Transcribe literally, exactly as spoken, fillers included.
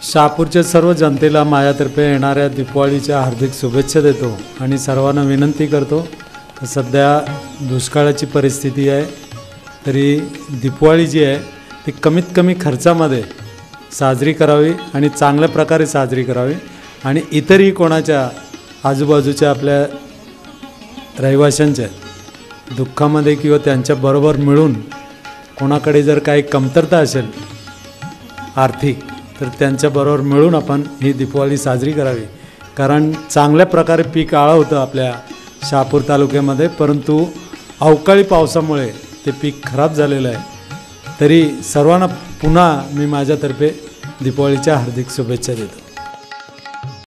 शहापूरच्या सर्व जनतेला माझ्यातर्फे येणाऱ्या दीपावलीच्या हार्दिक शुभेच्छा देतो आणि सर्वांना विनंती करतो, सध्या दुष्काळाची परिस्थिती आहे, तरी दीपावली जी आहे ती कमीत कमी खर्चामध्ये साजरी करावी आणि चांगल्या प्रकारे साजरी करावी आणि इतरही कोणाच्या आजूबाजूच्या आपल्या रहिवाशांच्या दुःखामध्ये किंवा त्यांच्याबरोबर मिळून कोणाकडे जर काही कमतरता असेल आर्थिक, तर त्यांच्याबरोबर मिळून आपण ही दीपावली साजरी करावी। कारण चांगल्या प्रकारे पीक आळं होतं आपल्या शहापूर तालुक्यामध्ये, परंतु अवकाळी पावसामुळे ते पीक खराब झालेलं आहे। तरी सर्वांना पुन्हा मी माझ्यातर्फे दीपावलीच्या हार्दिक शुभेच्छा देतो।